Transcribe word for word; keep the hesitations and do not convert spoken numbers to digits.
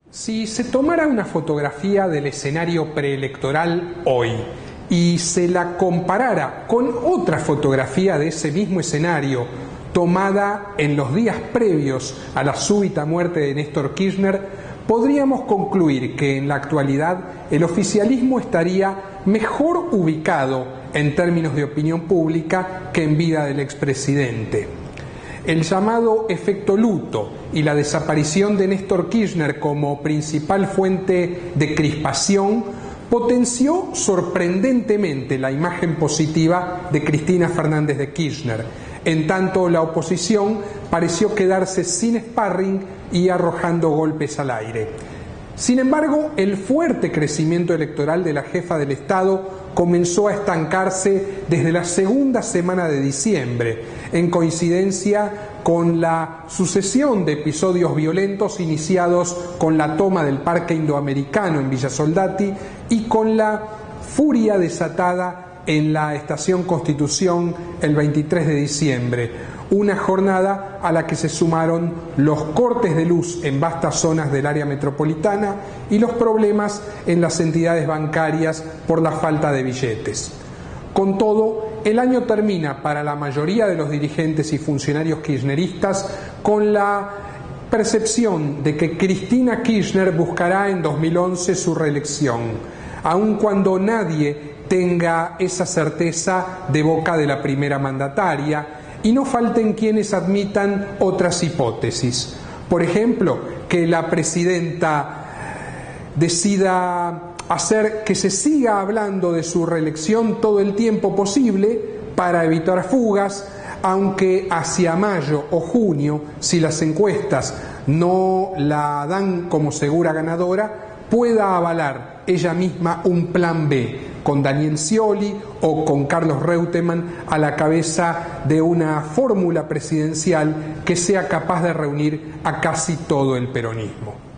Si se tomara una fotografía del escenario preelectoral hoy y se la comparara con otra fotografía de ese mismo escenario tomada en los días previos a la súbita muerte de Néstor Kirchner, podríamos concluir que en la actualidad el oficialismo estaría mejor ubicado en términos de opinión pública que en vida del expresidente. El llamado efecto luto y la desaparición de Néstor Kirchner como principal fuente de crispación potenció sorprendentemente la imagen positiva de Cristina Fernández de Kirchner, en tanto la oposición pareció quedarse sin sparring y arrojando golpes al aire. Sin embargo, el fuerte crecimiento electoral de la jefa del Estado comenzó a estancarse desde la segunda semana de diciembre, en coincidencia con la sucesión de episodios violentos iniciados con la toma del Parque Indoamericano en Villa Soldati y con la furia desatada en la Estación Constitución el veintitrés de diciembre, una jornada a la que se sumaron los cortes de luz en vastas zonas del área metropolitana y los problemas en las entidades bancarias por la falta de billetes. Con todo, el año termina para la mayoría de los dirigentes y funcionarios kirchneristas con la percepción de que Cristina Kirchner buscará en dos mil once su reelección, aun cuando nadie tenga esa certeza de boca de la primera mandataria, y no falten quienes admitan otras hipótesis. Por ejemplo, que la presidenta decida hacer que se siga hablando de su reelección todo el tiempo posible para evitar fugas, aunque hacia mayo o junio, si las encuestas no la dan como segura ganadora, pueda avalar ella misma un plan B con Daniel Scioli o con Carlos Reutemann a la cabeza de una fórmula presidencial que sea capaz de reunir a casi todo el peronismo.